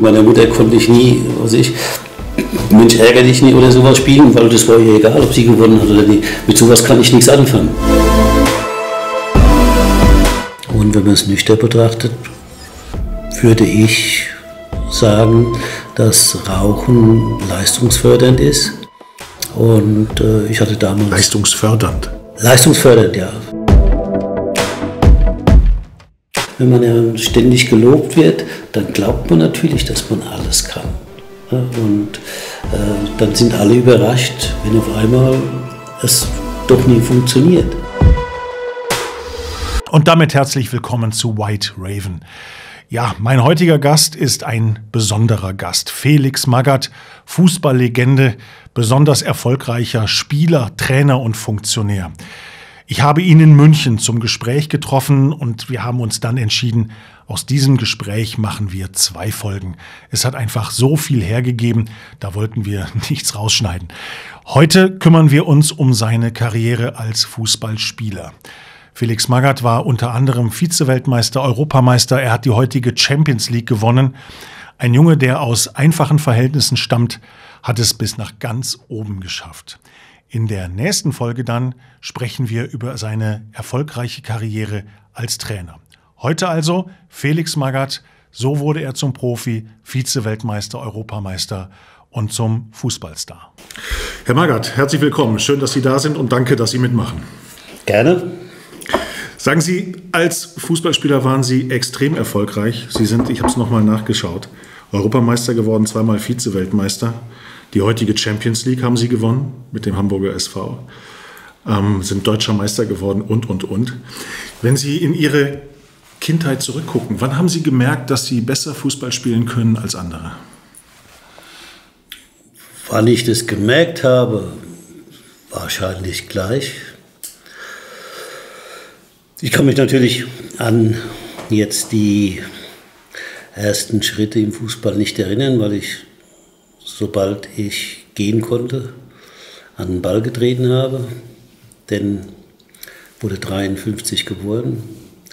Meiner Mutter konnte ich nie, Mensch, ärgere dich nie oder sowas spielen, weil das war ihr egal, ob sie gewonnen hat oder nicht. Mit sowas kann ich nichts anfangen. Und wenn man es nüchtern betrachtet, würde ich sagen, dass Rauchen leistungsfördernd ist. Und ich hatte damals... Leistungsfördernd? Leistungsfördernd, ja. Wenn man ja ständig gelobt wird, dann glaubt man natürlich, dass man alles kann. Ja, und dann sind alle überrascht, wenn auf einmal es doch nie funktioniert. Und damit herzlich willkommen zu White Raven. Ja, mein heutiger Gast ist ein besonderer Gast. Felix Magath, Fußballlegende, besonders erfolgreicher Spieler, Trainer und Funktionär. Ich habe ihn in München zum Gespräch getroffen und wir haben uns dann entschieden, aus diesem Gespräch machen wir 2 Folgen. Es hat einfach so viel hergegeben, da wollten wir nichts rausschneiden. Heute kümmern wir uns um seine Karriere als Fußballspieler. Felix Magath war unter anderem Vize-Weltmeister, Europameister. Er hat die heutige Champions League gewonnen. Ein Junge, der aus einfachen Verhältnissen stammt, hat es bis nach ganz oben geschafft. In der nächsten Folge dann sprechen wir über seine erfolgreiche Karriere als Trainer. Heute also Felix Magath, so wurde er zum Profi, Vize-Weltmeister, Europameister und zum Fußballstar. Herr Magath, herzlich willkommen. Schön, dass Sie da sind und danke, dass Sie mitmachen. Gerne. Sagen Sie, als Fußballspieler waren Sie extrem erfolgreich. Sie sind, ich habe es nochmal nachgeschaut, Europameister geworden, 2-mal Vize-Weltmeister. Die heutige Champions League haben Sie gewonnen mit dem Hamburger SV, sind deutscher Meister geworden und. Wenn Sie in Ihre Kindheit zurückgucken, wann haben Sie gemerkt, dass Sie besser Fußball spielen können als andere? Wann ich das gemerkt habe, wahrscheinlich gleich. Ich kann mich natürlich an jetzt die ersten Schritte im Fußball nicht erinnern, weil ich, sobald ich gehen konnte, an den Ball getreten habe. Denn wurde 53 geboren,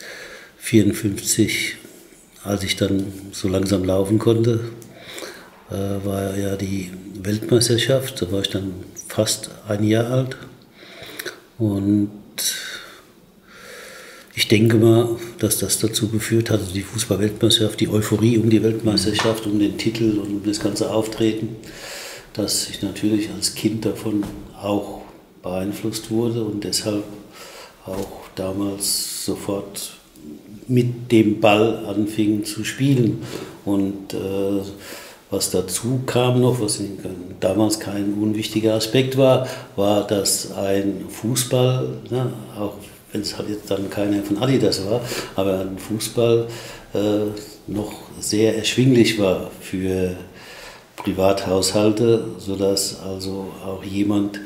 54, als ich dann so langsam laufen konnte, war ja die Weltmeisterschaft. Da war ich dann fast ein Jahr alt. Und ich denke mal, dass das dazu geführt hat, also die Fußball-Weltmeisterschaft, die Euphorie um die Weltmeisterschaft, um den Titel und um das ganze Auftreten, dass ich natürlich als Kind davon auch beeinflusst wurde und deshalb auch damals sofort mit dem Ball anfing zu spielen. Und was dazu kam noch, was damals kein unwichtiger Aspekt war, dass ein Fußball, auch wenn es halt jetzt dann keiner von Adidas war, aber ein Fußball noch sehr erschwinglich war für Privathaushalte, sodass also auch jemand,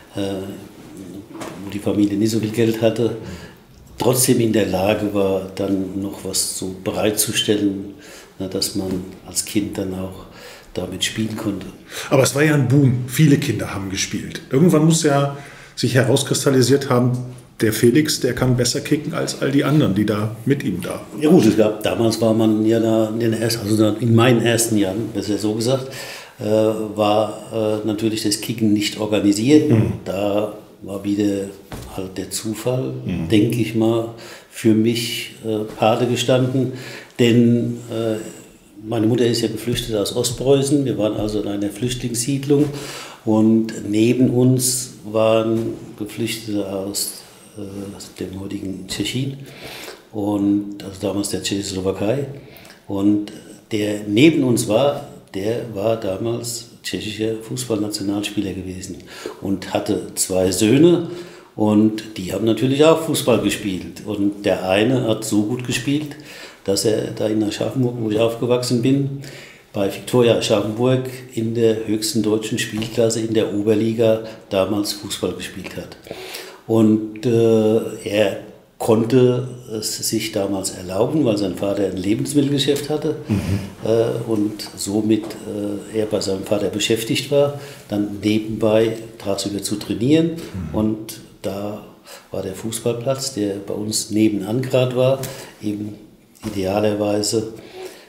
wo die Familie nicht so viel Geld hatte, trotzdem in der Lage war, dann noch was so bereitzustellen, dass man als Kind dann auch damit spielen konnte. Aber es war ja ein Boom. Viele Kinder haben gespielt. Irgendwann muss ja sich herauskristallisiert haben, der Felix, der kann besser kicken als all die anderen, die da mit ihm da. Ja gut, damals war man ja da in meinen ersten Jahren, besser so gesagt, war natürlich das Kicken nicht organisiert. Da war wieder halt der Zufall, denke ich mal, für mich Pate gestanden. Denn meine Mutter ist ja geflüchtet aus Ostpreußen. Wir waren also in einer Flüchtlingssiedlung und neben uns waren Geflüchtete aus dem heutigen Tschechien und also damals der Tschechoslowakei. Und der neben uns war, der war damals tschechischer Fußballnationalspieler gewesen und hatte 2 Söhne und die haben natürlich auch Fußball gespielt. Und der eine hat so gut gespielt, dass er da in Aschaffenburg, wo ich aufgewachsen bin, bei Viktoria Aschaffenburg in der höchsten deutschen Spielklasse in der Oberliga damals Fußball gespielt hat. Und er konnte es sich damals erlauben, weil sein Vater ein Lebensmittelgeschäft hatte und somit er bei seinem Vater beschäftigt war, dann nebenbei tagsüber zu trainieren. Und da war der Fußballplatz, der bei uns nebenan gerade war, eben idealerweise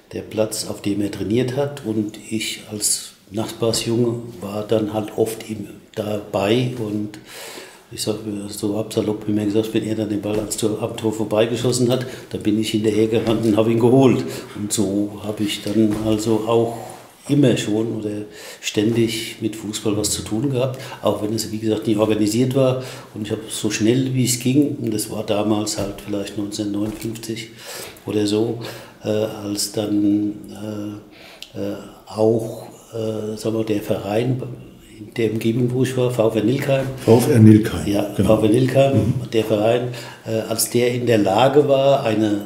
der Platz, auf dem er trainiert hat. Und ich als Nachbarsjunge war dann halt oft dabei. Und ich sage so absalopp wie mir gesagt, wenn er dann den Ball am Tor vorbeigeschossen hat, dann bin ich hinterhergerannt und habe ihn geholt. Und so habe ich dann also auch immer schon oder ständig mit Fußball was zu tun gehabt, auch wenn es, wie gesagt, nicht organisiert war. Und ich habe so schnell wie es ging, und das war damals halt vielleicht 1959 oder so, als dann auch sagen wir, der Verein, in der Umgebung, wo ich war, VfR Nilkheim. VfR Nilkheim. Ja, genau. VfR Nilkheim, der Verein, als der in der Lage war, eine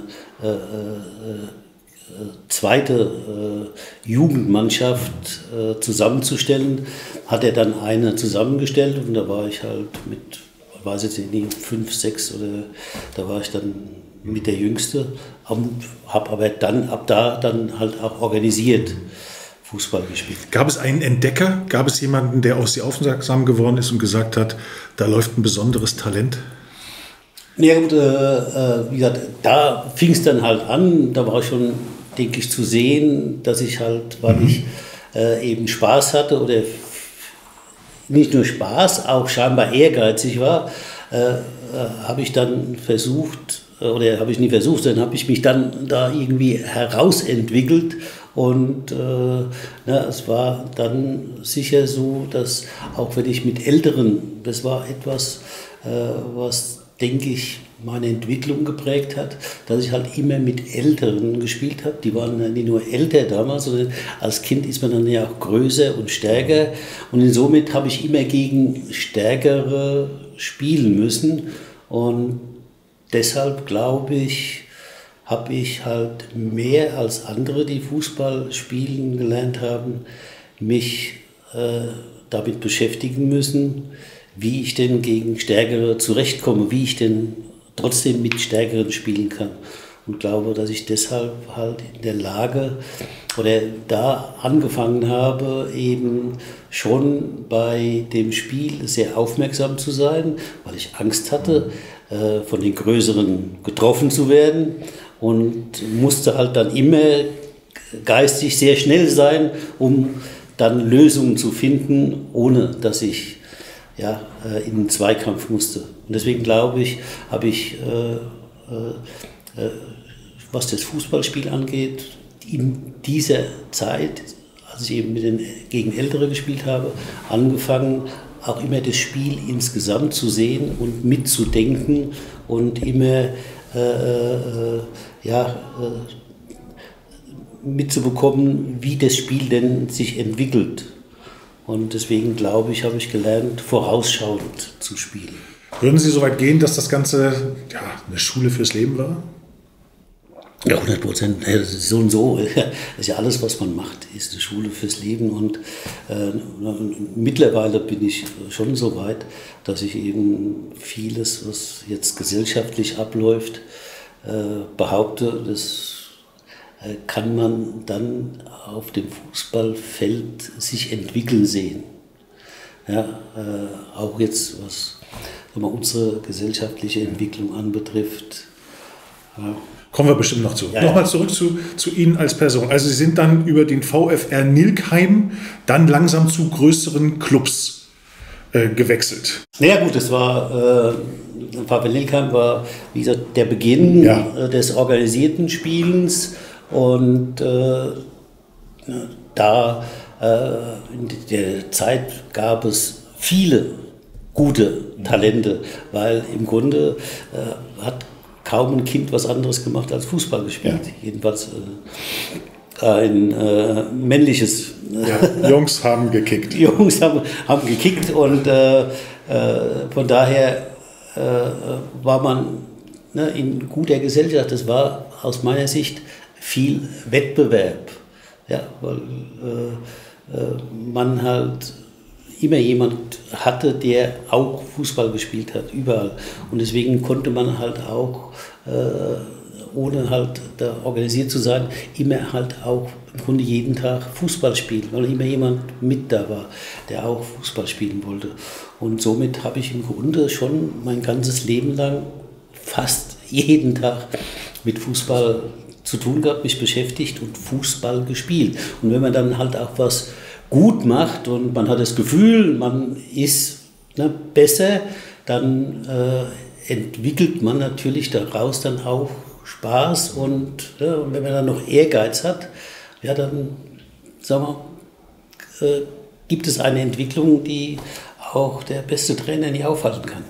zweite Jugendmannschaft zusammenzustellen, hat er dann eine zusammengestellt und da war ich halt mit, ich weiß jetzt nicht, 5, 6 oder da war ich dann mit der Jüngste, habe aber dann ab da dann halt auch organisiert Fußball gespielt. Gab es einen Entdecker? Gab es jemanden, der auf Sie aufmerksam geworden ist und gesagt hat, da läuft ein besonderes Talent? Ja gut, wie gesagt, da fing es dann halt an, da war ich schon, denke ich, zu sehen, dass ich halt, weil ich eben Spaß hatte oder nicht nur Spaß, auch scheinbar ehrgeizig war, habe ich dann versucht, oder habe ich nie versucht, dann habe ich mich dann da irgendwie herausentwickelt und es war dann sicher so, dass auch wenn ich mit Älteren, das war etwas, was, denke ich, meine Entwicklung geprägt hat, dass ich halt immer mit Älteren gespielt habe. Die waren ja nicht nur älter damals, sondern als Kind ist man dann ja auch größer und stärker. Und somit habe ich immer gegen Stärkere spielen müssen. Und deshalb, glaube ich, habe ich halt mehr als andere, die Fußball spielen gelernt haben, mich damit beschäftigen müssen, wie ich denn gegen Stärkere zurechtkomme, wie ich denn trotzdem mit Stärkeren spielen kann. Und glaube, dass ich deshalb halt in der Lage oder da angefangen habe, eben schon bei dem Spiel sehr aufmerksam zu sein, weil ich Angst hatte, von den Größeren getroffen zu werden und musste halt dann immer geistig sehr schnell sein, um dann Lösungen zu finden, ohne dass ich in den Zweikampf musste. Und deswegen glaube ich, habe ich, was das Fußballspiel angeht, in dieser Zeit, als ich eben gegen Ältere gespielt habe, angefangen, auch immer das Spiel insgesamt zu sehen und mitzudenken und immer mitzubekommen, wie das Spiel denn sich entwickelt. Und deswegen glaube ich, habe ich gelernt, vorausschauend zu spielen. Würden Sie so weit gehen, dass das Ganze eine Schule fürs Leben war? Ja, 100%. Das ist so und so. Das ist ja alles, was man macht, ist eine Schule fürs Leben. Und mittlerweile bin ich schon so weit, dass ich eben vieles, was jetzt gesellschaftlich abläuft, behaupte, das kann man dann auf dem Fußballfeld sich entwickeln sehen. Ja, auch jetzt, was unsere gesellschaftliche Entwicklung anbetrifft. Ja. Kommen wir bestimmt noch zu. Ja, Nochmal zurück zu Ihnen als Person. Also Sie sind dann über den VfR Nilkheim dann langsam zu größeren Clubs gewechselt. Naja gut, das war, VfR Nilkheim war, wie gesagt, der Beginn des organisierten Spielens. Und da in der Zeit gab es viele gute Talente, weil im Grunde hat kaum ein Kind was anderes gemacht als Fußball gespielt. Ja. Jedenfalls ein männliches. Ja, Jungs haben gekickt. Jungs haben gekickt und von daher war man in guter Gesellschaft. Das war aus meiner Sicht viel Wettbewerb, ja, weil man halt immer jemand hatte, der auch Fußball gespielt hat, überall. Und deswegen konnte man halt auch, ohne halt da organisiert zu sein, immer halt auch im Grunde jeden Tag Fußball spielen, weil immer jemand mit da war, der auch Fußball spielen wollte. Und somit habe ich im Grunde schon mein ganzes Leben lang fast jeden Tag mit Fußball zu tun gehabt, mich beschäftigt und Fußball gespielt. Und wenn man dann halt auch was gut macht und man hat das Gefühl, man ist besser, dann entwickelt man natürlich daraus dann auch Spaß und wenn man dann noch Ehrgeiz hat, ja, dann sagen wir, gibt es eine Entwicklung, die auch der beste Trainer nicht aufhalten kann.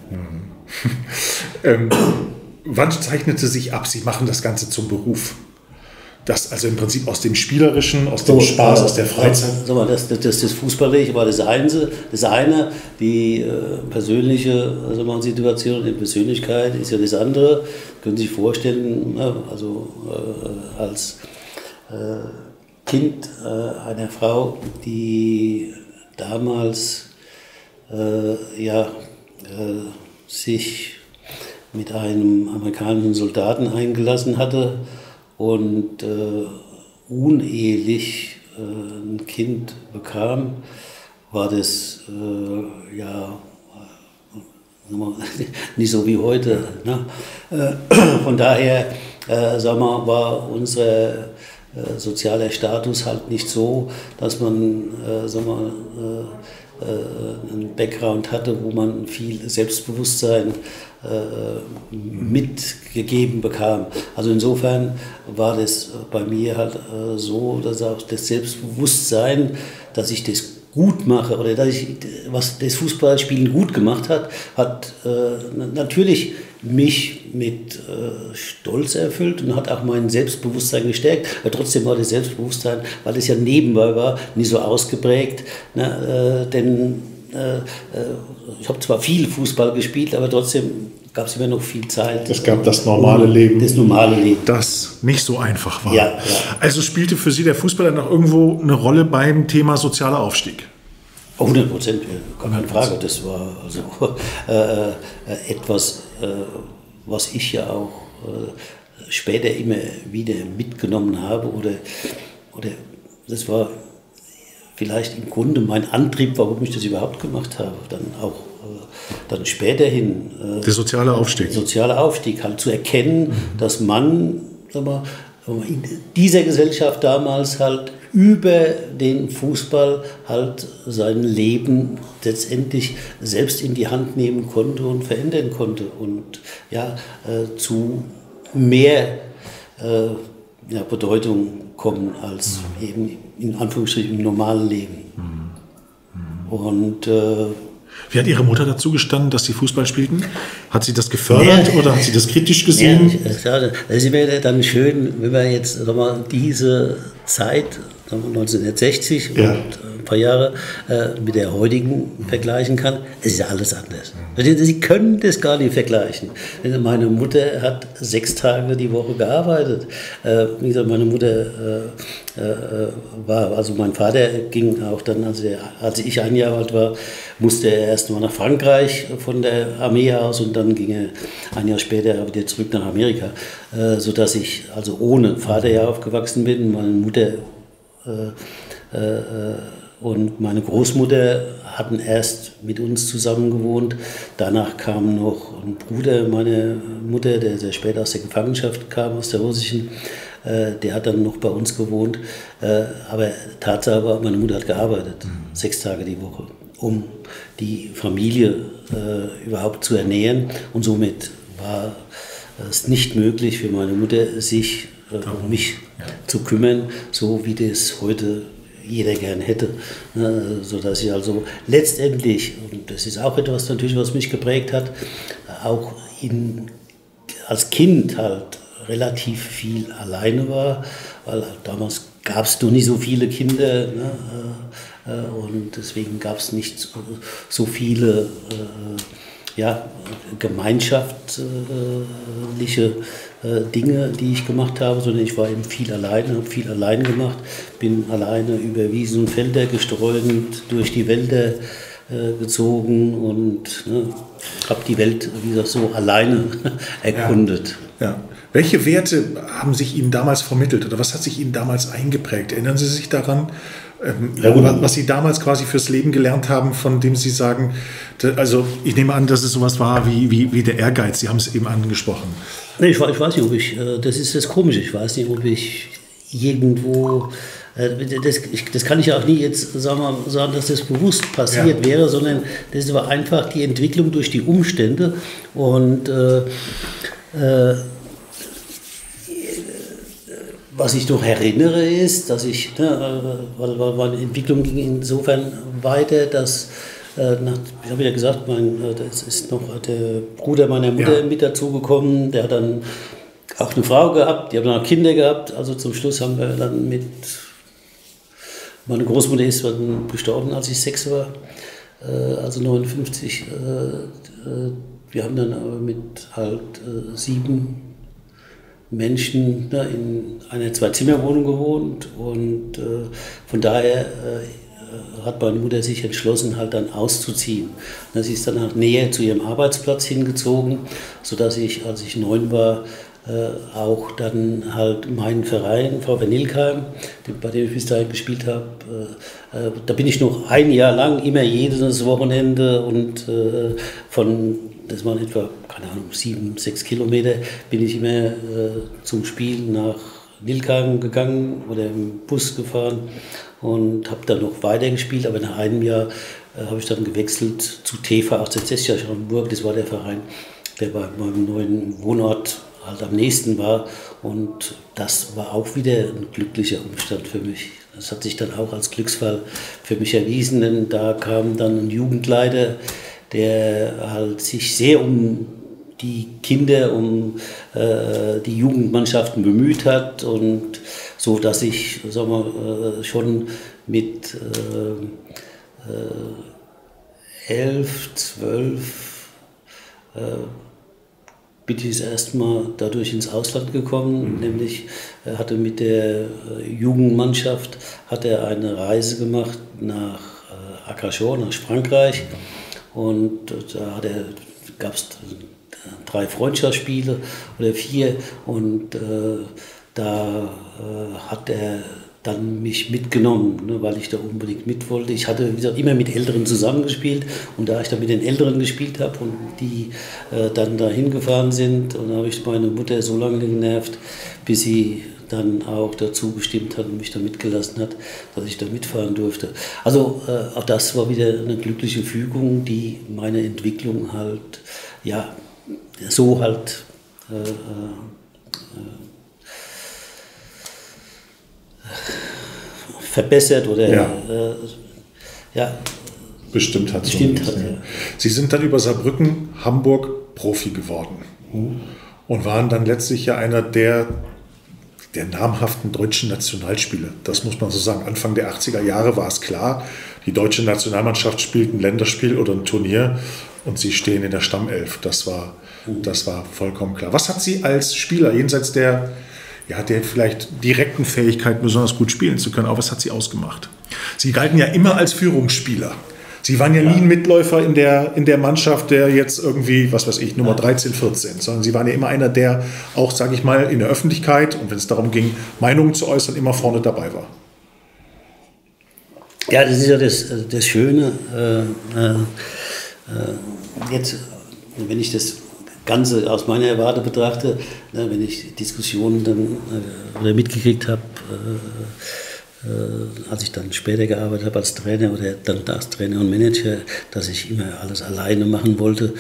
Wann zeichnete sich ab, Sie machen das Ganze zum Beruf? Das also im Prinzip aus dem Spielerischen, aus dem Spaß, aus der Freizeit? Das Fußballische war das eine, die persönliche Situation, die Persönlichkeit ist ja das andere. Können Sie sich vorstellen, als Kind einer Frau, die damals sich mit einem amerikanischen Soldaten eingelassen hatte und unehelich ein Kind bekam, war das nicht so wie heute. Ne? Von daher war unser sozialer Status halt nicht so, dass man einen Background hatte, wo man viel Selbstbewusstsein mitgegeben bekam. Also insofern war das bei mir halt so, dass auch das Selbstbewusstsein, dass ich das gut mache oder dass ich, was das Fußballspielen gut gemacht hat, hat natürlich mich mit Stolz erfüllt und hat auch mein Selbstbewusstsein gestärkt. Aber trotzdem war das Selbstbewusstsein, weil es ja nebenbei war, nicht so ausgeprägt. Denn ich habe zwar viel Fußball gespielt, aber trotzdem gab es immer noch viel Zeit. Es gab das normale Leben. Das normale Leben. Das nicht so einfach war. Ja. Also spielte für Sie der Fußball dann auch irgendwo eine Rolle beim Thema sozialer Aufstieg? 100%, gar keine Frage. Das war also etwas, was ich ja auch später immer wieder mitgenommen habe. Oder das war vielleicht im Grunde mein Antrieb, warum ich das überhaupt gemacht habe. Dann später hin. Der soziale Aufstieg. Sozialer Aufstieg, halt zu erkennen, dass man in dieser Gesellschaft damals halt über den Fußball halt sein Leben letztendlich selbst in die Hand nehmen konnte und verändern konnte und zu mehr Bedeutung kommen als eben in Anführungsstrichen im normalen Leben. Und wie hat Ihre Mutter dazu gestanden, dass Sie Fußball spielten? Hat sie das gefördert oder hat sie das kritisch gesehen? Das wäre dann schön, wenn wir jetzt diese Zeit, 1960 und ein paar Jahre mit der heutigen vergleichen kann. Es ist ja alles anders. Sie können das gar nicht vergleichen. Meine Mutter hat 6 Tage die Woche gearbeitet. Wie gesagt, meine Mutter also mein Vater ging auch dann, als ich 1 Jahr alt war, musste er erst mal nach Frankreich von der Armee aus und dann ging er 1 Jahr später wieder zurück nach Amerika, sodass ich also ohne Vater ja aufgewachsen bin. Meine Mutter und meine Großmutter hatten erst mit uns zusammen gewohnt. Danach kam noch ein Bruder meiner Mutter, der sehr spät aus der Gefangenschaft kam, aus der russischen. Der hat dann noch bei uns gewohnt. Aber Tatsache war, meine Mutter hat gearbeitet, 6 Tage die Woche, um die Familie überhaupt zu ernähren. Und somit war es nicht möglich für meine Mutter, sich um mich zu kümmern, so wie das heute jeder gern hätte. Sodass ich also letztendlich, und das ist auch etwas natürlich, was mich geprägt hat, auch als Kind halt relativ viel alleine war, weil damals gab es noch nicht so viele Kinder, und deswegen gab es nicht so viele gemeinschaftliche Dinge, die ich gemacht habe, sondern ich war eben viel alleine, habe viel allein gemacht, bin alleine über Wiesen und Felder gestreunt, durch die Wälder gezogen und habe die Welt, wie gesagt, so alleine erkundet. Ja. Welche Werte haben sich Ihnen damals vermittelt oder was hat sich Ihnen damals eingeprägt? Erinnern Sie sich daran, was Sie damals quasi fürs Leben gelernt haben, von dem Sie sagen, also ich nehme an, dass es sowas war wie der Ehrgeiz, Sie haben es eben angesprochen. Nee, ich weiß nicht, ob ich, das ist das Komische, ich weiß nicht, ob ich irgendwo, das kann ich auch nie jetzt sagen, dass das bewusst passiert wäre, sondern das war einfach die Entwicklung durch die Umstände und was ich noch erinnere ist, dass ich, weil meine Entwicklung ging insofern weiter, dass, ich habe ja gesagt, das ist noch der Bruder meiner Mutter mit dazugekommen, der hat dann auch eine Frau gehabt, die haben dann auch Kinder gehabt, also zum Schluss haben wir dann meine Großmutter ist dann gestorben, als ich 6 war, also 59, wir haben dann aber mit halt 7 Menschen in einer 2-Zimmer-Wohnung gewohnt und von daher hat meine Mutter sich entschlossen, halt dann auszuziehen. Sie ist dann halt näher zu ihrem Arbeitsplatz hingezogen, sodass ich, als ich 9 war, auch dann halt meinen Verein, VfR Nilkheim, bei dem ich bis dahin gespielt habe, da bin ich noch ein Jahr lang immer jedes Wochenende und das waren etwa, keine Ahnung, 7-6 Kilometer, bin ich immer zum Spiel nach Nilkheim gegangen oder im Bus gefahren und habe dann noch weiter gespielt, aber nach einem Jahr habe ich dann gewechselt zu TV 1860 Hamburg, das war der Verein, der bei meinem neuen Wohnort halt am nächsten war und das war auch wieder ein glücklicher Umstand für mich. Das hat sich dann auch als Glücksfall für mich erwiesen, denn da kam dann ein Jugendleiter, der halt sich sehr um die Kinder, um die Jugendmannschaften bemüht hat und so, dass ich, sagen wir, schon mit 11, 12 bin ich das erste Mal dadurch ins Ausland gekommen, nämlich hatte mit der Jugendmannschaft eine Reise gemacht nach Arcachon, nach Frankreich und da gab es 3 Freundschaftsspiele oder 4 und da hat er dann mich mitgenommen, ne, weil ich da unbedingt mit wollte. Ich hatte, wie gesagt, immer mit Älteren zusammengespielt und da ich dann mit den Älteren gespielt habe und die dann da hingefahren sind, und dann habe ich meine Mutter so lange genervt, bis sie dann auch dazu gestimmt hat und mich da mitgelassen hat, dass ich da mitfahren durfte. Also auch das war wieder eine glückliche Fügung, die meine Entwicklung halt, ja, so halt verbessert oder bestimmt hat. Ja. Sie sind dann über Saarbrücken, Hamburg Profi geworden und waren dann letztlich ja einer der namhaften deutschen Nationalspieler. Das muss man so sagen. Anfang der 80er Jahre war es klar, die deutsche Nationalmannschaft spielt ein Länderspiel oder ein Turnier und sie stehen in der Stammelf. Das war vollkommen klar. Was hat Sie als Spieler, jenseits der vielleicht direkten Fähigkeit, besonders gut spielen zu können, aber was hat Sie ausgemacht? Sie galten ja immer als Führungsspieler. Sie waren ja nie ein Mitläufer in der Mannschaft, der jetzt irgendwie, was weiß ich, Nummer 13, 14, sondern Sie waren ja immer einer, der auch, sage ich mal, in der Öffentlichkeit und wenn es darum ging, Meinungen zu äußern, immer vorne dabei war. Ja, das ist ja das Schöne. Jetzt, wenn ich das Ganze aus meiner Warte betrachte, wenn ich Diskussionen dann oder mitgekriegt habe, als ich dann später gearbeitet habe als Trainer oder dann als Trainer und Manager, dass ich immer alles alleine machen wollte,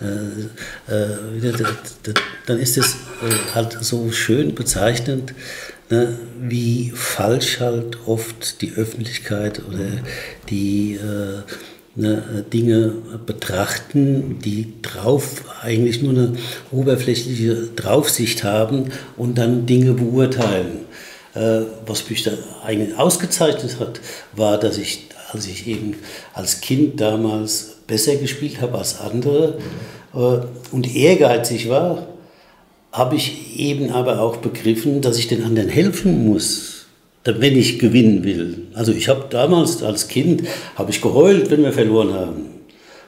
dann ist es halt so schön bezeichnend, wie falsch halt oft die Öffentlichkeit oder die Dinge betrachten, die eigentlich nur eine oberflächliche Draufsicht haben und dann Dinge beurteilen. Was mich da eigentlich ausgezeichnet hat, war, dass ich, als ich eben als Kind damals besser gespielt habe als andere und ehrgeizig war, habe ich eben aber auch begriffen, dass ich den anderen helfen muss, wenn ich gewinnen will. Also ich habe damals als Kind geheult, wenn wir verloren haben.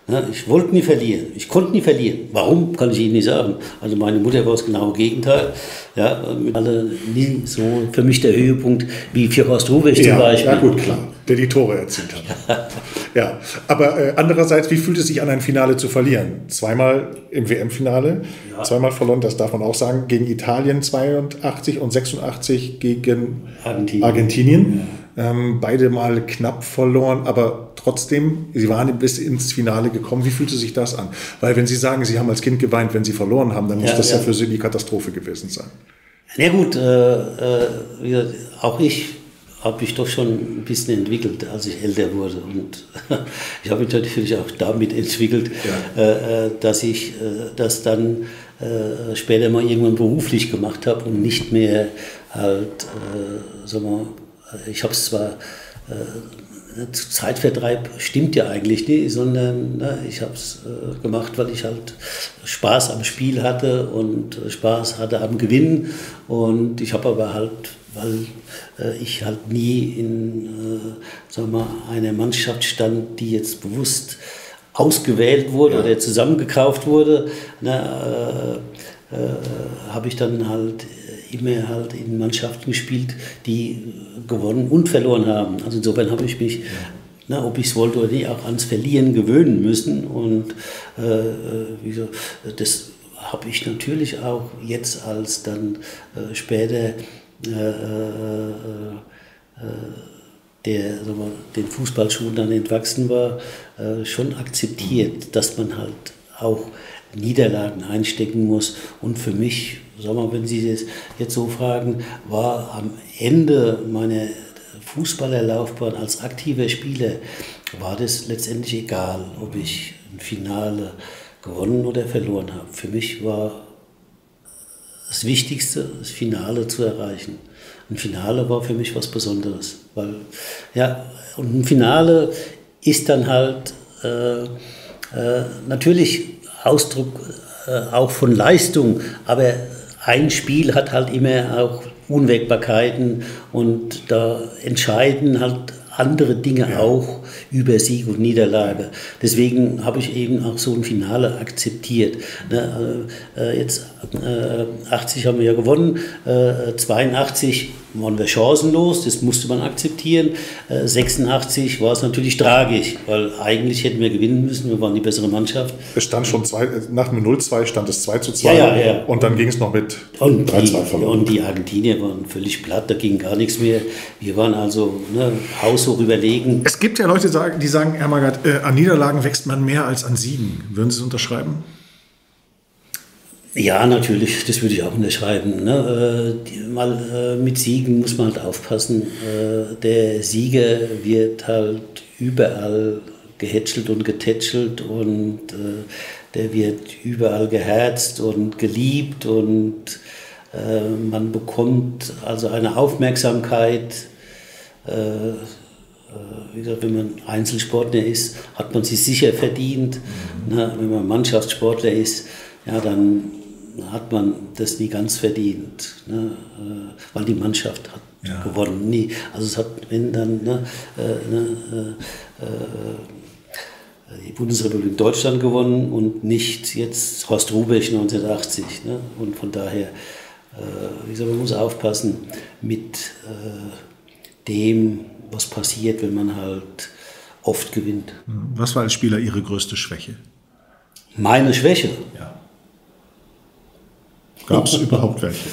Ja, ich wollte nie verlieren, ich konnte nie verlieren. Warum, kann ich Ihnen nicht sagen. Also meine Mutter war das genaue Gegenteil. Ja, alle nie so für mich der Höhepunkt wie für Horst Rubesch zum Beispiel. Ja gut, klar, der die Tore erzielt hat. Ja, aber andererseits, wie fühlt es sich an, ein Finale zu verlieren? Zweimal im WM-Finale, zweimal verloren, das darf man auch sagen, gegen Italien 82 und 86 gegen Argentinien. Ja. Beide mal knapp verloren, aber trotzdem, Sie waren bis ins Finale gekommen. Wie fühlte sich das an? Weil wenn Sie sagen, Sie haben als Kind geweint, wenn Sie verloren haben, dann muss das ja für Sie die Katastrophe gewesen sein. Na gut, auch ich habe mich doch schon ein bisschen entwickelt, als ich älter wurde. Und ich habe mich natürlich auch damit entwickelt, dass ich das dann später mal irgendwann beruflich gemacht habe und nicht mehr halt, ich habe es zwar, Zeitvertreib stimmt ja eigentlich nicht, sondern ich habe es gemacht, weil ich halt Spaß am Spiel hatte und Spaß hatte am Gewinnen. Und ich habe aber halt, weil ich halt nie in einer Mannschaft stand, die jetzt bewusst ausgewählt wurde oder zusammengekauft wurde, habe ich dann halt immer halt in Mannschaften gespielt, die gewonnen und verloren haben. Also insofern habe ich mich, ob ich es wollte oder nicht, auch ans Verlieren gewöhnen müssen. Und das habe ich natürlich auch jetzt, als dann später den Fußballschuhen dann entwachsen war, schon akzeptiert, dass man halt auch Niederlagen einstecken muss. Und für mich, wenn Sie das jetzt so fragen, war am Ende meiner Fußballerlaufbahn als aktiver Spieler, war das letztendlich egal, ob ich ein Finale gewonnen oder verloren habe. Für mich war das Wichtigste, das Finale zu erreichen. Ein Finale war für mich was Besonderes. Und ein Finale ist dann halt natürlich Ausdruck auch von Leistung, aber ein Spiel hat halt immer auch Unwägbarkeiten und da entscheiden halt andere Dinge auch über Sieg und Niederlage. Deswegen habe ich eben auch so ein Finale akzeptiert. Jetzt 80 haben wir ja gewonnen, 82 waren wir chancenlos, das musste man akzeptieren. 86 war es natürlich tragisch, weil eigentlich hätten wir gewinnen müssen, wir waren die bessere Mannschaft. Es stand schon nach dem 0-2 stand es 2-2 und dann ging es noch mit 3-2 verloren. Und die Argentinier waren völlig platt, da ging gar nichts mehr. Wir waren also haushoch überlegen. Es gibt ja Leute, die sagen, Herr Magath, an Niederlagen wächst man mehr als an Siegen. Würden Sie es unterschreiben? Ja, natürlich, das würde ich auch unterschreiben. Mit Siegen muss man halt aufpassen. Der Sieger wird halt überall gehätschelt und getätschelt und der wird überall geherzt und geliebt und man bekommt also eine Aufmerksamkeit. Wie gesagt, wenn man Einzelsportler ist, hat man sie sicher verdient. Wenn man Mannschaftssportler ist, dann hat man das nie ganz verdient, weil die Mannschaft hat gewonnen. Nie. Also es hat, wenn dann die Bundesrepublik Deutschland gewonnen und nicht jetzt Horst Rubesch 1980. Und von daher, man muss aufpassen mit dem, was passiert, wenn man halt oft gewinnt. Was war als Spieler Ihre größte Schwäche? Meine Schwäche? Ja. Gab es überhaupt welche?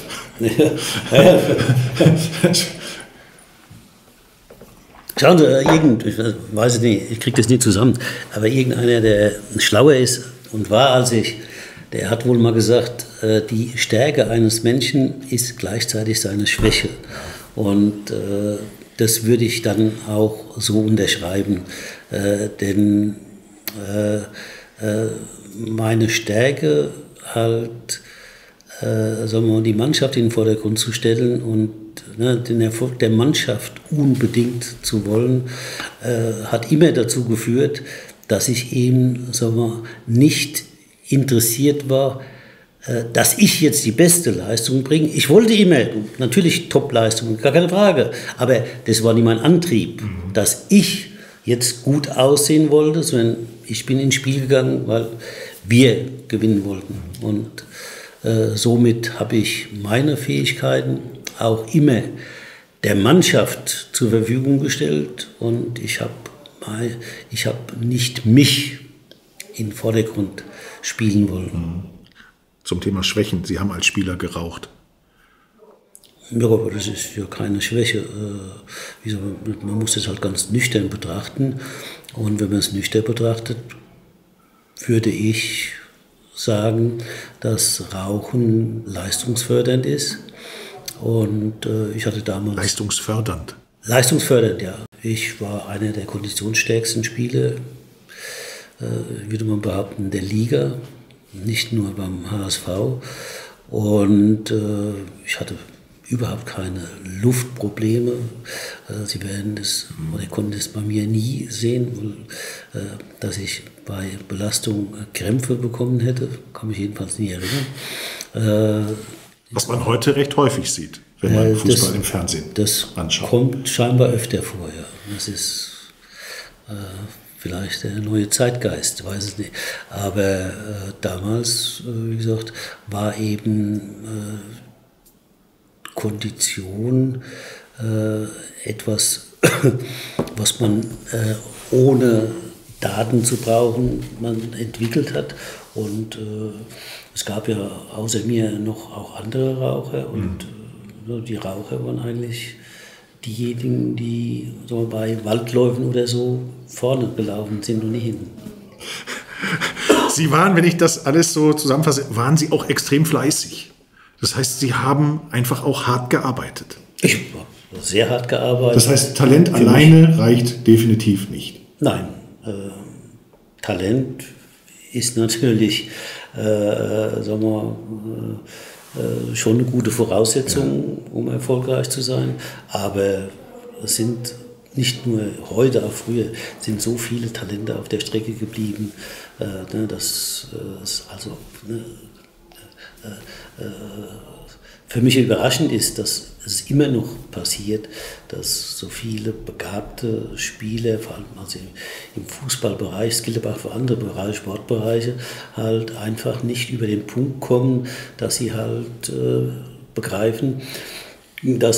Schauen Sie, ich weiß es nicht, ich kriege das nicht zusammen, aber irgendeiner, der schlauer ist und war als ich, der hat wohl mal gesagt, die Stärke eines Menschen ist gleichzeitig seine Schwäche. Und das würde ich dann auch so unterschreiben, denn meine Stärke halt, die Mannschaft in den Vordergrund zu stellen und den Erfolg der Mannschaft unbedingt zu wollen, hat immer dazu geführt, dass ich eben nicht interessiert war, dass ich jetzt die beste Leistung bringe. Ich wollte immer, natürlich Top-Leistung, gar keine Frage, aber das war nicht mein Antrieb, dass ich jetzt gut aussehen wollte, sondern ich bin ins Spiel gegangen, weil wir gewinnen wollten. Und somit habe ich meine Fähigkeiten auch immer der Mannschaft zur Verfügung gestellt. Und ich habe nicht mich in den Vordergrund spielen wollen. Zum Thema Schwächen. Sie haben als Spieler geraucht. Ja, aber das ist ja keine Schwäche. Man muss das halt ganz nüchtern betrachten. Und wenn man es nüchtern betrachtet, würde ich sagen, dass Rauchen leistungsfördernd ist. Und ich hatte damals... Leistungsfördernd? Leistungsfördernd, ja. Ich war einer der konditionsstärksten Spieler, würde man behaupten, der Liga, nicht nur beim HSV. Und ich hatte überhaupt keine Luftprobleme. Sie werden das, oder konnten das bei mir nie sehen, dass ich bei Belastung Krämpfe bekommen hätte. Kann mich jedenfalls nie erinnern. Was man heute recht häufig sieht, wenn man Fußball im Fernsehen anschaut. Das kommt scheinbar öfter vor, ja. Das ist vielleicht der neue Zeitgeist, weiß es nicht. Aber damals, wie gesagt, war eben Kondition etwas, was man ohne Daten zu brauchen, man entwickelt hat. Und es gab ja außer mir noch auch andere Raucher. Und die Raucher waren eigentlich diejenigen, die so bei Waldläufen oder so vorne gelaufen sind und nicht hinten. Sie waren, wenn ich das alles so zusammenfasse, waren Sie auch extrem fleißig. Das heißt, Sie haben einfach auch hart gearbeitet. Ich habe sehr hart gearbeitet. Das heißt, Talent alleine reicht definitiv nicht. Nein, Talent ist natürlich, sagen wir, schon eine gute Voraussetzung, um erfolgreich zu sein. Aber es sind nicht nur heute, auch früher, sind so viele Talente auf der Strecke geblieben, dass es also für mich überraschend ist, dass es immer noch passiert, dass so viele begabte Spieler, vor allem also im Fußballbereich, es gilt aber auch für andere Bereiche, Sportbereiche, halt einfach nicht über den Punkt kommen, dass sie halt begreifen, dass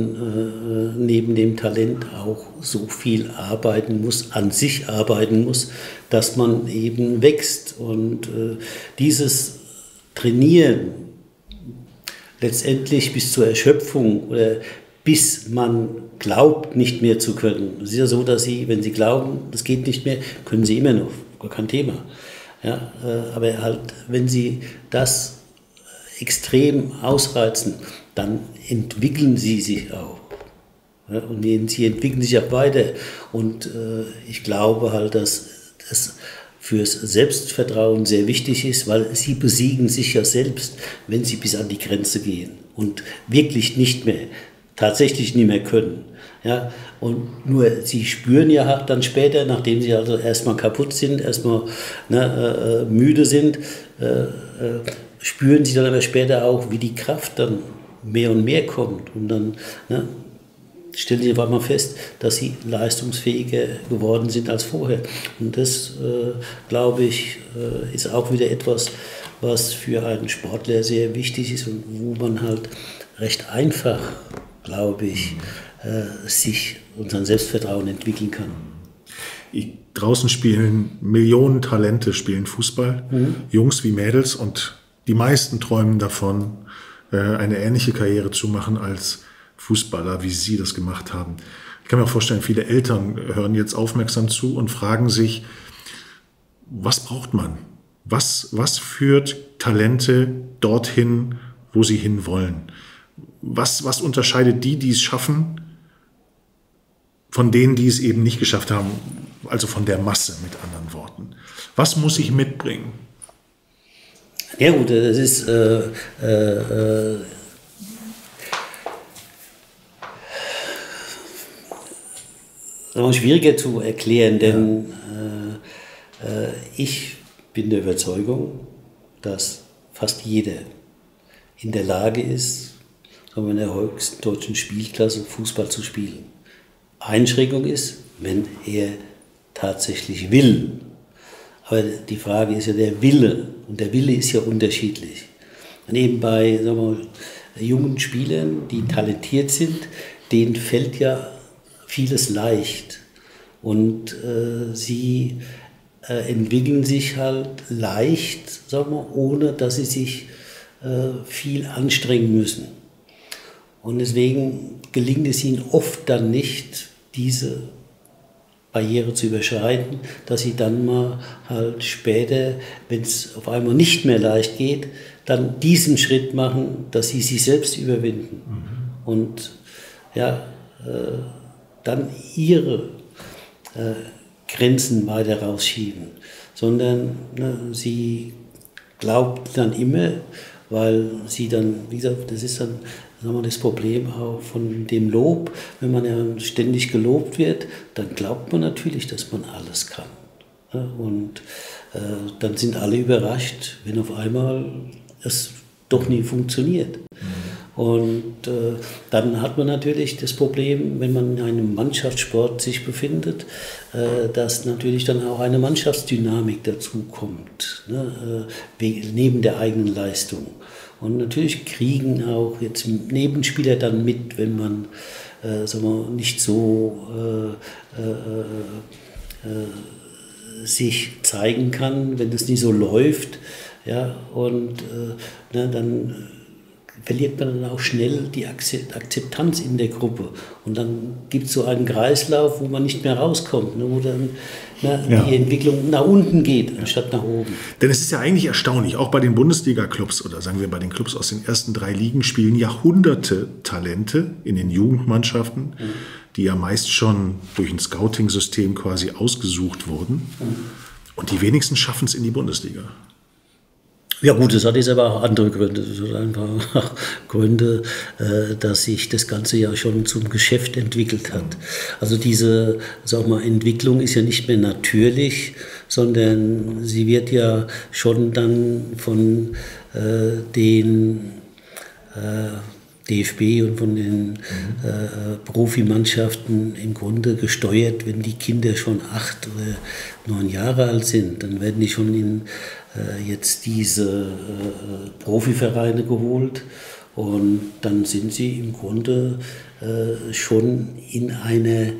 man neben dem Talent auch so viel arbeiten muss, an sich arbeiten muss, dass man eben wächst. Und dieses Trainieren letztendlich bis zur Erschöpfung oder bis man glaubt, nicht mehr zu können. Es ist ja so, dass Sie, wenn Sie glauben, das geht nicht mehr, können Sie immer noch, gar kein Thema. Ja, aber halt, wenn Sie das extrem ausreizen, dann entwickeln Sie sich auch. Ja, und Sie entwickeln sich auch weiter. Und ich glaube halt, dass das fürs Selbstvertrauen sehr wichtig ist, weil sie besiegen sich ja selbst, wenn sie bis an die Grenze gehen und wirklich nicht mehr, tatsächlich nicht mehr können. Ja? Und nur sie spüren ja dann später, nachdem sie also erstmal kaputt sind, erstmal müde sind, spüren sie dann aber später auch, wie die Kraft dann mehr und mehr kommt. Und dann stellen sie einfach mal fest, dass sie leistungsfähiger geworden sind als vorher. Und das, glaube ich, ist auch wieder etwas, was für einen Sportler sehr wichtig ist und wo man halt recht einfach, glaube ich, sich und sein Selbstvertrauen entwickeln kann. Draußen spielen Millionen Talente, spielen Fußball, Jungs wie Mädels, und die meisten träumen davon, eine ähnliche Karriere zu machen als Fußballer, wie Sie das gemacht haben. Ich kann mir auch vorstellen, viele Eltern hören jetzt aufmerksam zu und fragen sich, was braucht man? Was führt Talente dorthin, wo sie hinwollen? Was unterscheidet die es schaffen, von denen, die es eben nicht geschafft haben? Also von der Masse, mit anderen Worten. Was muss ich mitbringen? Ja gut, das ist schwieriger zu erklären, denn ich bin der Überzeugung, dass fast jeder in der Lage ist, in der höchsten deutschen Spielklasse Fußball zu spielen. Einschränkung ist, wenn er tatsächlich will. Aber die Frage ist ja der Wille. Und der Wille ist ja unterschiedlich. Und eben bei, sagen wir mal, jungen Spielern, die talentiert sind, denen fällt ja vieles leicht. Und sie entwickeln sich halt leicht, sagen wir, ohne dass sie sich viel anstrengen müssen. Und deswegen gelingt es ihnen oft dann nicht, diese Barriere zu überschreiten, dass sie dann mal halt später, wenn es auf einmal nicht mehr leicht geht, dann diesen Schritt machen, dass sie sich selbst überwinden und ja, dann ihre Grenzen weiter rausschieben, sondern sie glaubt dann immer, weil sie dann, wie gesagt, das ist dann sagen wir, das Problem auch von dem Lob, wenn man ja ständig gelobt wird, dann glaubt man natürlich, dass man alles kann. Ja, und dann sind alle überrascht, wenn auf einmal es doch nie funktioniert. Und dann hat man natürlich das Problem, wenn man in einem Mannschaftssport sich befindet, dass natürlich dann auch eine Mannschaftsdynamik dazu kommt, ne, neben der eigenen Leistung. Und natürlich kriegen auch jetzt Nebenspieler dann mit, wenn man sagen wir, nicht so sich zeigen kann, wenn es nicht so läuft. Ja, und dann verliert man dann auch schnell die Akzeptanz in der Gruppe. Und dann gibt es so einen Kreislauf, wo man nicht mehr rauskommt, ne, wo dann die Entwicklung nach unten geht, anstatt nach oben. Denn es ist ja eigentlich erstaunlich, auch bei den Bundesliga-Clubs oder sagen wir bei den Clubs aus den ersten 3 Ligen spielen Jahrhunderte Talente in den Jugendmannschaften, die ja meist schon durch ein Scouting-System quasi ausgesucht wurden. Und die wenigsten schaffen es in die Bundesliga. Ja gut, das hat jetzt aber auch andere Gründe. Das hat einfach Gründe, dass sich das Ganze ja schon zum Geschäft entwickelt hat. Also diese, sag mal, Entwicklung ist ja nicht mehr natürlich, sondern sie wird ja schon dann von den DFB und von den Profimannschaften im Grunde gesteuert, wenn die Kinder schon 8 oder 9 Jahre alt sind, dann werden die schon in jetzt diese Profivereine geholt und dann sind sie im Grunde schon in einem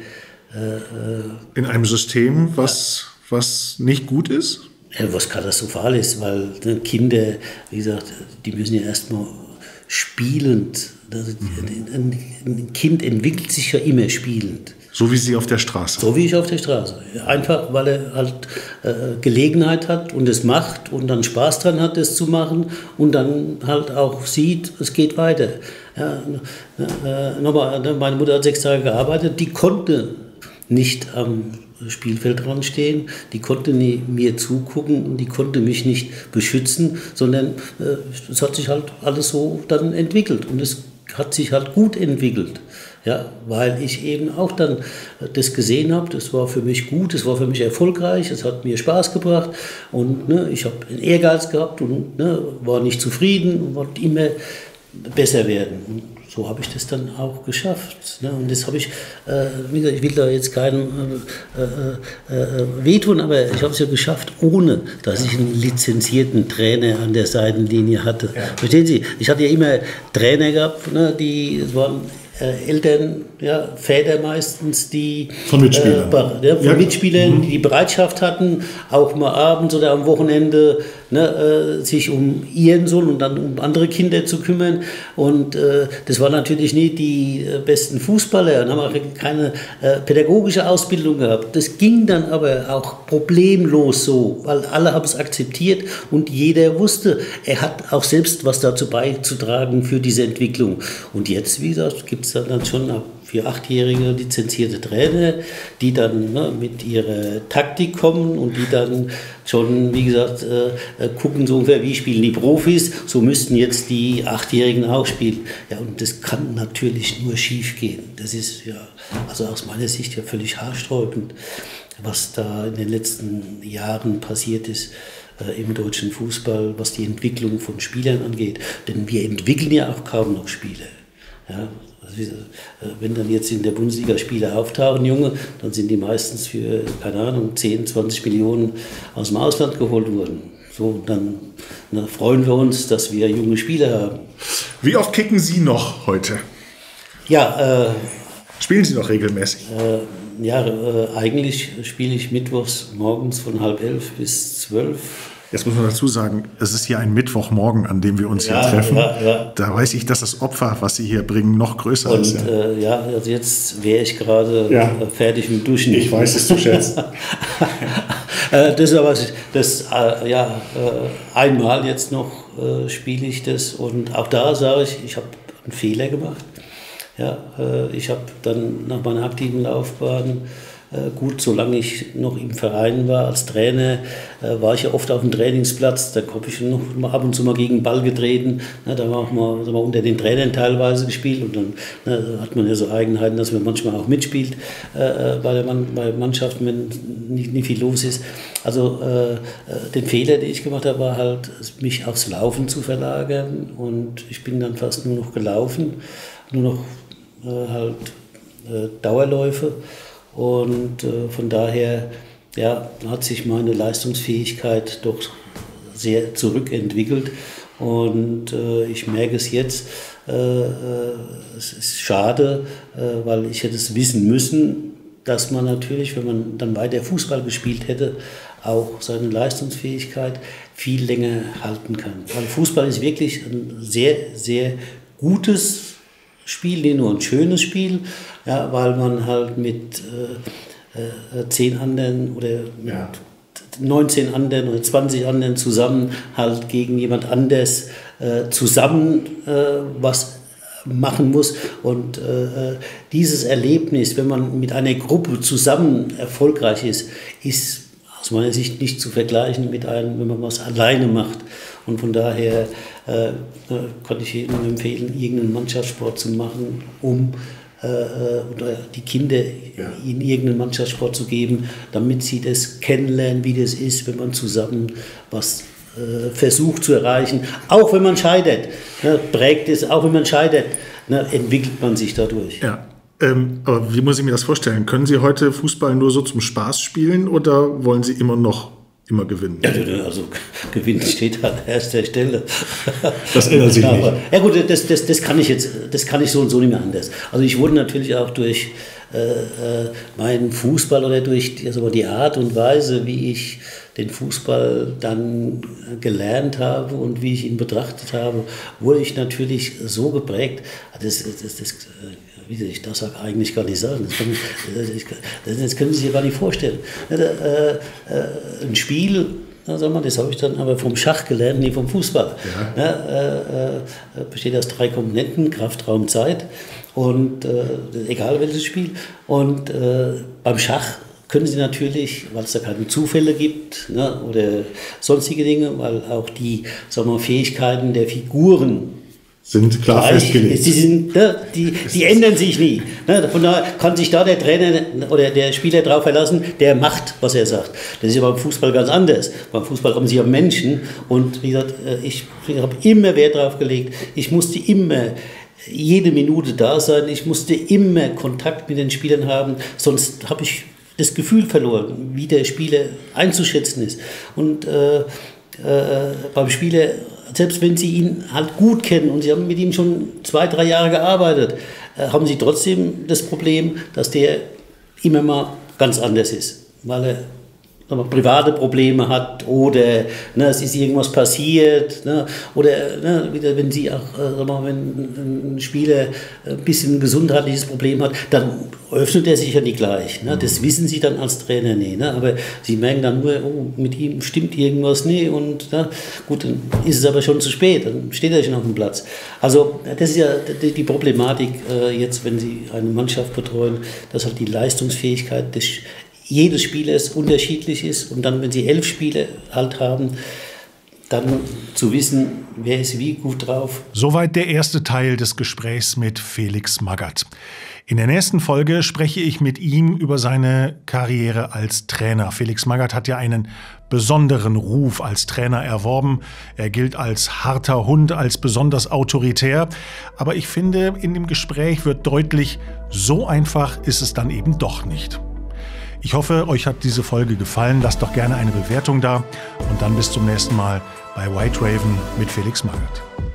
System, was nicht gut ist? Was katastrophal ist, weil Kinder, wie gesagt, die müssen ja erstmal spielend, ein Kind entwickelt sich ja immer spielend. So wie Sie auf der Straße. So wie ich auf der Straße. Einfach, weil er halt Gelegenheit hat und es macht und dann Spaß dran hat, es zu machen und dann halt auch sieht, es geht weiter. Ja, nochmal, meine Mutter hat 6 Tage gearbeitet, die konnte nicht am Spielfeld dran stehen, die konnte mir zugucken und die konnte mich nicht beschützen, sondern es hat sich halt alles so dann entwickelt und es hat sich halt gut entwickelt. Ja, weil ich eben auch dann das gesehen habe, das war für mich gut, das war für mich erfolgreich, es hat mir Spaß gebracht und ich habe einen Ehrgeiz gehabt und war nicht zufrieden und wollte immer besser werden. Und so habe ich das dann auch geschafft. Und das habe ich, wie gesagt, ich will da jetzt keinem wehtun, aber ich habe es ja geschafft, ohne dass ich einen lizenzierten Trainer an der Seitenlinie hatte. Ja. Verstehen Sie? Ich hatte ja immer Trainer gehabt, die waren Eltern, ja, Väter meistens, die von Mitspielern, Mitspielern, die Bereitschaft hatten, auch mal abends oder am Wochenende sich um ihren Sohn und dann um andere Kinder zu kümmern. Und das waren natürlich nicht die besten Fußballer und haben auch keine pädagogische Ausbildung gehabt. Das ging dann aber auch problemlos so, weil alle haben es akzeptiert und jeder wusste, er hat auch selbst was dazu beizutragen für diese Entwicklung. Und jetzt, wie gesagt, gibt es dann schon für 8-jährige lizenzierte Trainer, die dann mit ihrer Taktik kommen und die dann schon, wie gesagt, gucken so ungefähr, wie spielen die Profis, so müssten jetzt die 8-Jährigen auch spielen. Ja, und das kann natürlich nur schief gehen. Das ist ja, also aus meiner Sicht ja völlig haarsträubend, was da in den letzten Jahren passiert ist im deutschen Fußball, was die Entwicklung von Spielern angeht. Denn wir entwickeln ja auch kaum noch Spieler. Ja, Also, wenn dann jetzt in der Bundesliga Spieler auftauchen, Junge, dann sind die meistens für, keine Ahnung, 10, 20 Millionen aus dem Ausland geholt worden. So, dann freuen wir uns, dass wir junge Spieler haben. Wie oft kicken Sie noch heute? Ja, spielen Sie noch regelmäßig? Eigentlich spiele ich mittwochs morgens von 10:30 bis 12. Jetzt muss man dazu sagen, es ist hier ein Mittwochmorgen, an dem wir uns hier treffen. Da weiß ich, dass das Opfer, was Sie hier bringen, noch größer ist. Und also jetzt wäre ich gerade fertig mit Duschen. Ich weiß es zu schätzen. Das ist aber einmal jetzt noch spiele ich das, und auch da sage ich habe einen Fehler gemacht. Ja, ich habe dann nach meiner aktiven Laufbahn, gut, solange ich noch im Verein war als Trainer, war ich ja oft auf dem Trainingsplatz, da habe ich noch ab und zu mal gegen den Ball getreten, da war auch mal unter den Trainern teilweise gespielt, und dann hat man ja so Eigenheiten, dass man manchmal auch mitspielt bei Mannschaften, wenn nicht viel los ist. Also den Fehler, den ich gemacht habe, war halt, mich aufs Laufen zu verlagern, und ich bin dann fast nur noch gelaufen, nur noch Dauerläufe. Und von daher hat sich meine Leistungsfähigkeit doch sehr zurückentwickelt. Und ich merke es jetzt, es ist schade, weil ich hätte es wissen müssen, dass man natürlich, wenn man dann weiter Fußball gespielt hätte, auch seine Leistungsfähigkeit viel länger halten kann. Weil Fußball ist wirklich ein sehr, sehr gutes Spiel, nicht nur ein schönes Spiel, weil man halt mit 10 anderen oder 19 anderen oder 20 anderen zusammen halt gegen jemand anders zusammen was machen muss. Und dieses Erlebnis, wenn man mit einer Gruppe zusammen erfolgreich ist, ist aus meiner Sicht nicht zu vergleichen mit einem, wenn man was alleine macht. Und von daher kann ich jedem empfehlen, irgendeinen Mannschaftssport zu machen, um oder die Kinder in irgendeinen Mannschaftssport zu geben, damit sie das kennenlernen, wie das ist, wenn man zusammen was versucht zu erreichen. Auch wenn man scheitert, prägt es, auch wenn man scheitert, entwickelt man sich dadurch. Ja. Aber wie muss ich mir das vorstellen? Können Sie heute Fußball nur so zum Spaß spielen, oder wollen Sie immer gewinnen? Ja, also Gewinnen steht an erster Stelle. Das ändert sich nicht. Ja gut, das kann ich so und so nicht mehr anders. Also ich wurde natürlich auch durch meinen Fußball oder durch die Art und Weise, wie ich den Fußball dann gelernt habe und wie ich ihn betrachtet habe, wurde ich natürlich so geprägt. Ich darf es eigentlich gar nicht sagen. Das können Sie sich gar nicht vorstellen. Ein Spiel, das habe ich dann aber vom Schach gelernt, nicht vom Fußball. Besteht aus 3 Komponenten: Kraft, Raum, Zeit. Und egal welches Spiel. Und beim Schach können Sie natürlich, weil es da keine Zufälle gibt oder sonstige Dinge, weil auch die Fähigkeiten der Figuren sind klar festgelegt. Die ändern sich nie. Von daher kann sich da der Trainer oder der Spieler darauf verlassen, der macht, was er sagt. Das ist ja beim Fußball ganz anders. Beim Fußball haben Sie ja Menschen, und wie gesagt, ich habe immer Wert darauf gelegt, ich musste immer jede Minute da sein, ich musste immer Kontakt mit den Spielern haben, sonst habe ich das Gefühl verloren, wie der Spieler einzuschätzen ist. Und beim Spieler, selbst wenn Sie ihn halt gut kennen und Sie haben mit ihm schon 2, 3 Jahre gearbeitet, haben Sie trotzdem das Problem, dass der immer mal ganz anders ist, weil er private Probleme hat oder es ist irgendwas passiert oder wieder, wenn Sie auch, wenn ein Spieler ein bisschen ein gesundheitliches Problem hat, dann öffnet er sich ja nicht gleich. Das wissen Sie dann als Trainer nicht. Aber Sie merken dann nur, mit ihm stimmt irgendwas nicht, und gut, dann ist es aber schon zu spät, dann steht er schon auf dem Platz. Also das ist ja die Problematik jetzt, wenn Sie eine Mannschaft betreuen, dass halt die Leistungsfähigkeit jedes Spielers unterschiedlich ist, und dann, wenn Sie 11 Spiele halt haben, dann zu wissen, wer ist wie gut drauf. Soweit der erste Teil des Gesprächs mit Felix Magath. In der nächsten Folge spreche ich mit ihm über seine Karriere als Trainer. Felix Magath hat ja einen besonderen Ruf als Trainer erworben. Er gilt als harter Hund, als besonders autoritär. Aber ich finde, in dem Gespräch wird deutlich, so einfach ist es dann eben doch nicht. Ich hoffe, euch hat diese Folge gefallen. Lasst doch gerne eine Bewertung da. Und dann bis zum nächsten Mal bei White Raven mit Felix Magath.